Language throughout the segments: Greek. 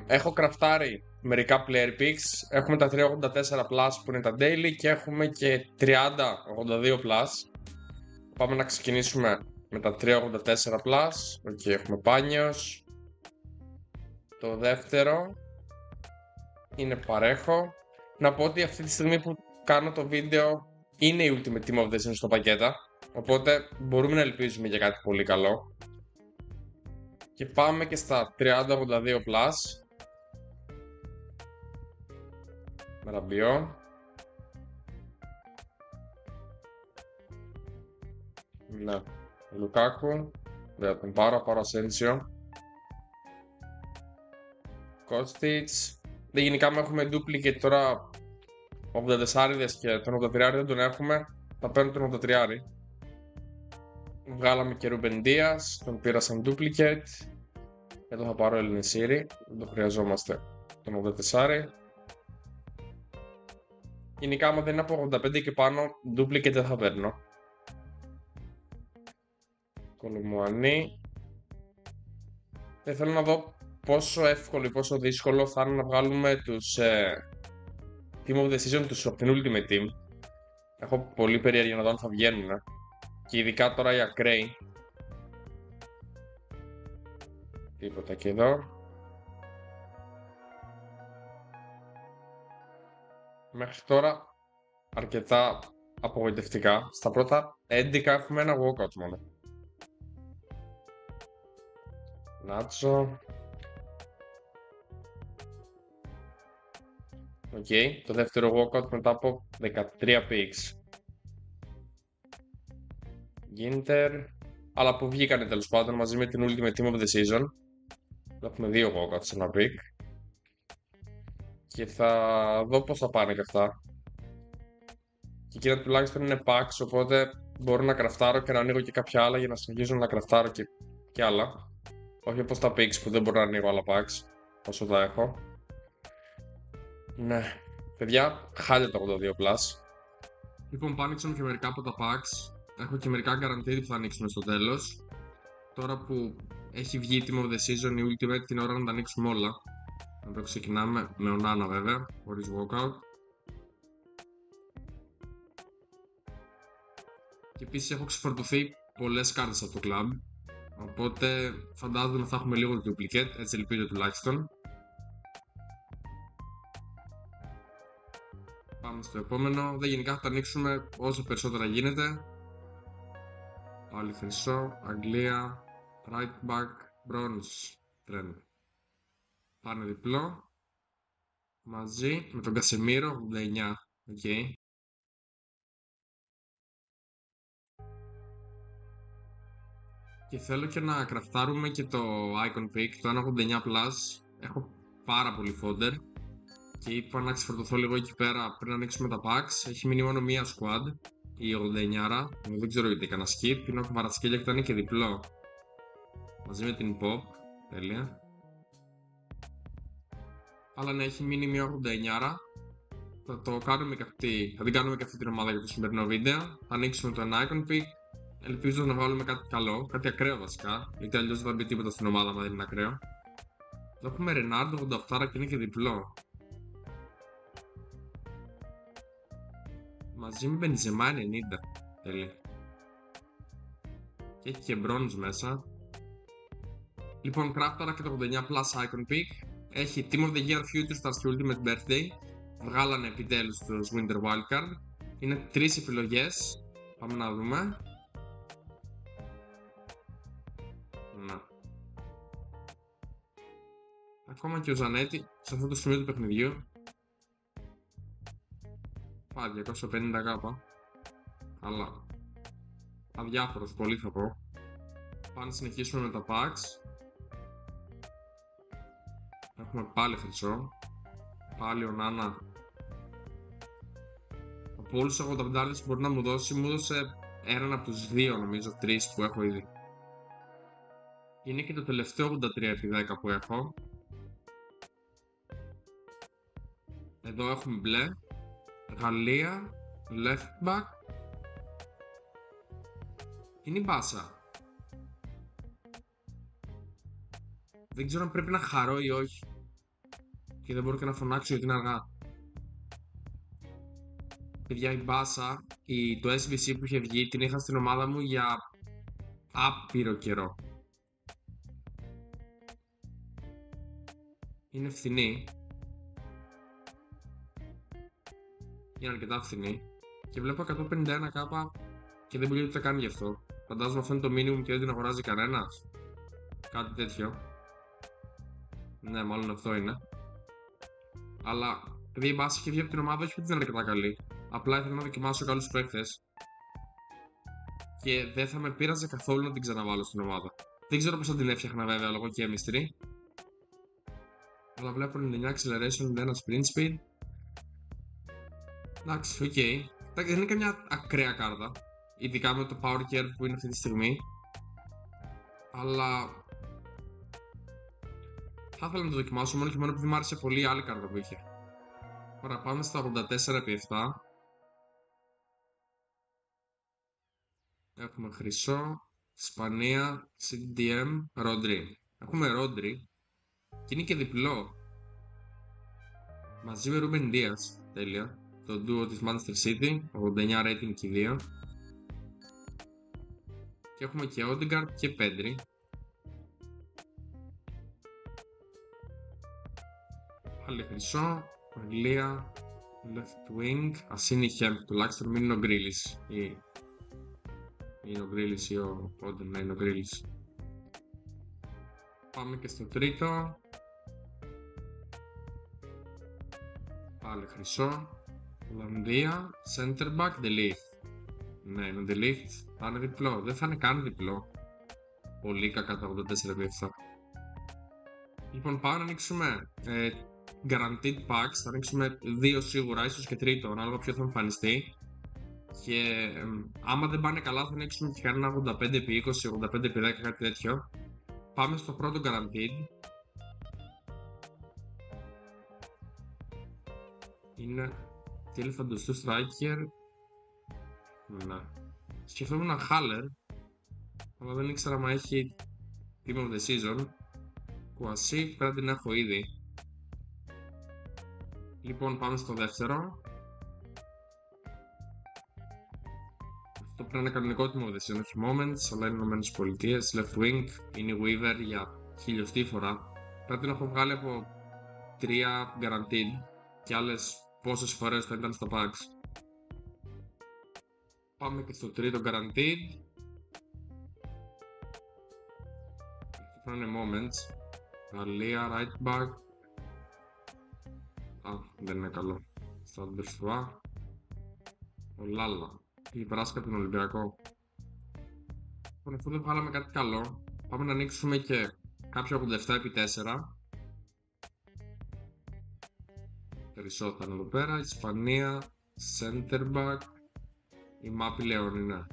Έχω κραφτάρει μερικά player picks. Έχουμε τα 384 plus που είναι τα daily και έχουμε και 3082 plus. Πάμε να ξεκινήσουμε με τα 384 plus. Οκ, έχουμε Πάνιος. Το δεύτερο είναι Παρέχο. Να πω ότι αυτή τη στιγμή που κάνω το βίντεο είναι η Ultimate Team of the Season στο πακέτα. Οπότε μπορούμε να ελπίζουμε για κάτι πολύ καλό. Και πάμε και στα 3082 plus. Με Ραμπιό. Ναι. Λουκάκου. Δεν τον πάρω Ασένσιο. Κόστιτς. Δεν γενικά με έχουμε duplicate τώρα 84 και τον 83 δεν τον έχουμε. Θα παίρνω τον 83. Βγάλαμε και Ρούμπεν Δίας, τον πήρα σαν duplicate. Εδώ θα πάρω Ελνησίρι, δεν το χρειαζόμαστε τον 84. Γενικά άμα δεν είναι από 85 και πάνω, duplicate δεν θα παίρνω. Κολομουανί. Δεν θέλω να δω πόσο εύκολο ή πόσο δύσκολο θα είναι να βγάλουμε τους Team of the Season τους από την Ultimate Team. Έχω πολύ περίεργη να δω αν θα βγαίνουν. Και ειδικά τώρα οι ακραίοι. Τίποτα και εδώ. Μέχρι τώρα αρκετά απογοητευτικά. Στα πρώτα 11 έχουμε ένα walkout μόνο. Νάτσο. Οκ, το δεύτερο walkout μετά από 13 picks. Ginter. Αλλά που βγήκανε τέλος πάντων μαζί με την Ultimate Team of the Season. Έχουμε δύο walkouts σε ένα pick. Και θα δω πώς θα πάνε και αυτά. Και εκείνα τουλάχιστον είναι packs, οπότε μπορώ να κραφτάρω και να ανοίγω και κάποια άλλα για να συνεχίσω να κραφτάρω και άλλα. Όχι όπως τα picks που δεν μπορώ να ανοίγω άλλα packs όσο τα έχω. Ναι, παιδιά, χάλια το 82 plus. Λοιπόν, που άνοιξαμε και μερικά από τα packs. Έχω και μερικά guaranteed που θα ανοίξουμε στο τέλος. Τώρα που έχει βγει η Team of the Season, η Ultimate, την ώρα να τα ανοίξουμε όλα. Εδώ ξεκινάμε με Ονάνα βέβαια, χωρίς walkout. Και επίσης έχω ξεφορτωθεί πολλές κάρτες από το club. Οπότε φαντάζομαι θα έχουμε λίγο duplicate, έτσι ελπίζω τουλάχιστον. Πάμε στο επόμενο. Δεν γενικά θα τα ανοίξουμε όσο περισσότερα γίνεται. Πάλι χρυσό, Αγγλία, right back, bronze, trend. Πάνε διπλό. Μαζί με τον Κασεμίρο, 89. Okay. Και θέλω και να κραφτάρουμε και το Icon Pick, το 189 Plus. Έχω πάρα πολύ fodder. Και είπα να ξεφορτωθώ λίγο εκεί πέρα πριν ανοίξουμε τα packs. Έχει μείνει μόνο μία squad, η 89. Δεν ξέρω γιατί έκανα skip. Είναι ο Κβαρατσκέλια και ήταν και διπλό. Μαζί με την Pop. Τέλεια. Αλλά ναι, έχει μείνει μία 89. Θα το κάνουμε και αυτή. Θα την κάνουμε και αυτή την ομάδα για το σημερινό βίντεο. Θα ανοίξουμε το Icon Pick. Ελπίζω να βάλουμε κάτι καλό, κάτι ακραίο βασικά. Γιατί αλλιώς δεν θα μπει τίποτα στην ομάδα μα δεν είναι ακραίο. Εδώ έχουμε Ρενάρντο 88 και είναι και διπλό. Μαζί με Μπενζεμά 90. Τέλεια. Και έχει και bronze μέσα. Λοιπόν, κράφταρα και το 89 Plus Icon Pick. Έχει Team of the Year Future Stars και Ultimate Birthday. Βγάλανε επιτέλους το Winter Wildcard. Είναι 3 επιλογές. Πάμε να δούμε. Να. Ακόμα και ο Ζανέτη σε αυτό το σημείο του παιχνιδιού. Πάει 250 κάπα. Καλά. Αδιάφορος πολύ θα πω. Πάμε να συνεχίσουμε με τα packs. Έχουμε πάλι χρυσό. Πάλι ο Νάνα. Από όλους τους 85 που μπορεί να μου δώσε έναν από τους δύο νομίζω, 3 που έχω ήδη. Είναι και το τελευταίο 83x10 που έχω. Εδώ έχουμε μπλε. Γαλλία. Left back. Είναι η μπάσα. Δεν ξέρω αν πρέπει να χαρώ ή όχι. Και δεν μπορώ και να φωνάξω γιατί είναι αργά. Παιδιά, η Μπάσα, το SVC που είχε βγει, την είχα στην ομάδα μου για άπειρο καιρό. Είναι φθηνή. Είναι αρκετά φθηνή. Και βλέπω 151 κάπα και δεν πουλείται καν γι' αυτό. Φαντάζομαι αυτό είναι το minimum και δεν την αγοράζει κανένας. Κάτι τέτοιο. Ναι, μάλλον αυτό είναι. Αλλά επειδή η Μπάσα είχε βγει από την ομάδα, όχι ότι δεν είναι αρκετά καλή. Απλά ήθελα να δοκιμάσω καλούς παίκτες. Και δεν θα με πείραζε καθόλου να την ξαναβάλω στην ομάδα. Δεν ξέρω πώς θα την έφτιαχνα βέβαια λόγω chemistry. Αλλά βλέπω 99 acceleration, 91 sprint speed. Εντάξει, οκ. Δεν είναι καμιά ακραία κάρτα. Ειδικά με το power curve που είναι αυτή τη στιγμή. Αλλά θα ήθελα να το δοκιμάσω μόνο και μόνο επειδή μου άρεσε πολύ η άλλη κάρτα που είχε. Ωραία, πάμε στα 84x7. Έχουμε χρυσό, Ισπανία, CDM, Ρόντρι. Έχουμε Ρόντρι και είναι και διπλό. Μαζί με Ρούμπεν Δίας, τέλεια. Το duo της Manchester City, 89 rating και οι δύο. Και έχουμε και Odegaard και Pedri. Πάλι χρυσό, Αγγλία, left wing. Ας είναι η Hemp, τουλάχιστον μην είναι ο Γκρίλης. Είναι ο Γκρίλης ή ο Όντεν, ναι, είναι ο Γκρίλης. Πάμε και στο τρίτο. Πάλι χρυσό. Ολλανδία, center back, De Ligt. Ναι, είναι ο De Ligt. Θα είναι διπλό, δεν θα είναι καν διπλό. Πολύ κακά τα 84x7. Λοιπόν, πάμε να ανοίξουμε guaranteed packs. Θα ανοίξουμε 2 σίγουρα, ίσως και τρίτο, ανάλογα ποιο θα εμφανιστεί. Και άμα δεν πάνε καλά θα ανοίξουμε και κανένα 85x20, 85x10, κάτι τέτοιο. Πάμε στο πρώτο guaranteed. Είναι τέλει φανταστού striker. Ναι. Σκεφτόμουν Haller, αλλά δεν ήξερα αν έχει team of the season. Κουασί πρέπει να την έχω ήδη. Λοιπόν, πάμε στο δεύτερο. Αυτό πρέπει να είναι κανονικό team of the season, όχι moments, αλλά είναι Ηνωμένες Πολιτείες. Left wing είναι η Weaver για χιλιοστή φορά. Πρέπει να έχω βγάλει από 3 guaranteed και άλλες πόσες φορές θα ήταν στα packs. Πάμε και στο τρίτο guaranteed. Αυτό είναι moments. Γαλλία, right back. Δεν είναι καλό. Στα Μπερσουά. Ο Λάλα. Η πράσικα από τον Ολυμπιακό. Λοιπόν, αφού δεν βγάλαμε κάτι καλό, πάμε να ανοίξουμε και κάποιο 87x4. Περισσότερο θα είναι εδώ πέρα. Ισπανία, center back. Η μάπη Λεόν είναι.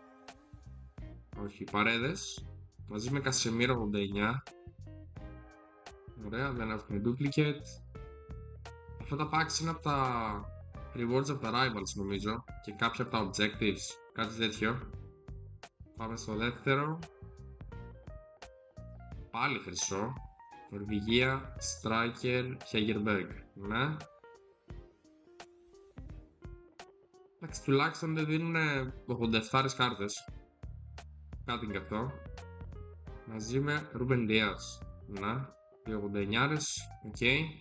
Όχι, Παρέδες. Μαζί με Κασεμίρο 89. Ωραία, δεν έχουμε duplicate. Αυτά τα packs είναι από τα rewards από τα rivals νομίζω και κάποια από τα objectives, κάτι τέτοιο. Πάμε στο δεύτερο. Πάλι χρυσό. Νορβηγία, Striker, Hegerberg. Ναι. Εντάξει, τουλάχιστον δεν δίνουν 87 κάρτες. Κάτι είναι και αυτό. Μαζί με Ruben Dias. Ναι. 89, οκ.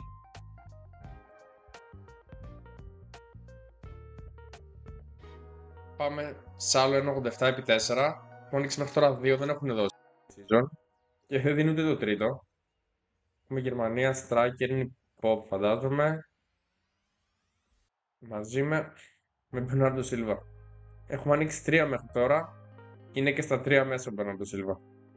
Πάμε σε άλλο ένα 87x4. Έχω ανοίξει μέχρι τώρα 2, δεν έχουν δώσει season. Και δεν δίνουν ούτε το τρίτο. Έχουμε Γερμανία, Striker, είναι pop φαντάζομαι. Μαζί με Bernardo Silva. Έχουμε ανοίξει 3 μέχρι τώρα. Είναι και στα 3 μέσα ο Bernardo Silva.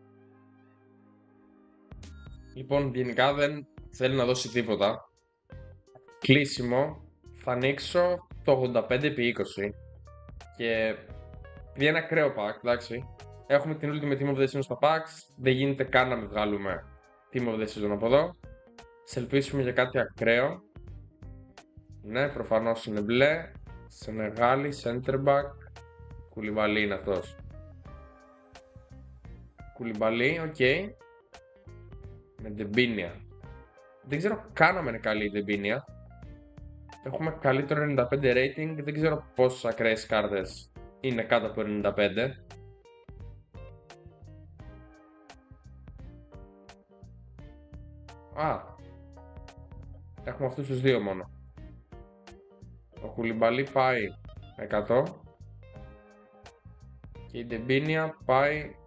Λοιπόν, γενικά δεν θέλει να δώσει τίποτα. Κλείσιμο. Θα ανοίξω το 85x20. Και επειδή είναι ακραίο pack, εντάξει. Έχουμε την Ultimate Team of the Season στα packs. Δεν γίνεται καν να μην βγάλουμε Team of the Season από εδώ. Σε ελπίσουμε για κάτι ακραίο. Ναι, προφανώς είναι μπλε. Σενεγάλη, center back. Κουλιμπαλί είναι αυτός. Κουλιμπαλί, οκ. Με Ντεμπίνια. Δεν ξέρω καν αν είναι καλή η Debinia. Έχουμε καλύτερο 95 rating. Δεν ξέρω πόσες ακραίες κάρτες είναι κάτω από 95. Α, έχουμε αυτούς τους δύο μόνο. Ο Κουλιμπαλί πάει 100 και η Debinia πάει...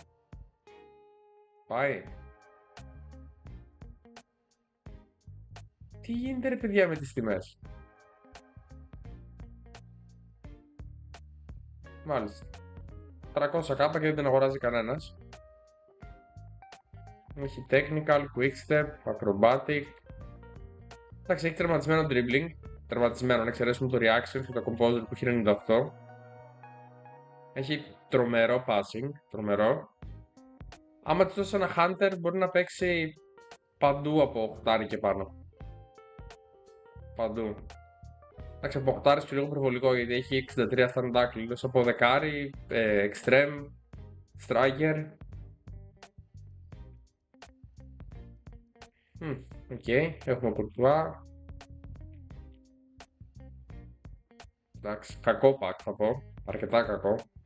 Τι γίνεται ρε παιδιά με τις τιμές? Μάλιστα. 300k και δεν την αγοράζει κανένας. Έχει technical, quick step, acrobatic. Εντάξει, έχει τερματισμένο dribbling. Τερματισμένο, να εξαιρέσουμε το reaction και το composite που έχει 98. Έχει τρομερό passing, τρομερό. Άμα της δώσει ένα hunter μπορεί να παίξει παντού από 8 και πάνω. Παντού. Εντάξει, από 8 και λίγο προβολικό γιατί έχει 63 stand up, από δεκάρι, extreme, striker. Οκ, έχουμε κουρτουά. Εντάξει, κακό pack θα πω, αρκετά κακό.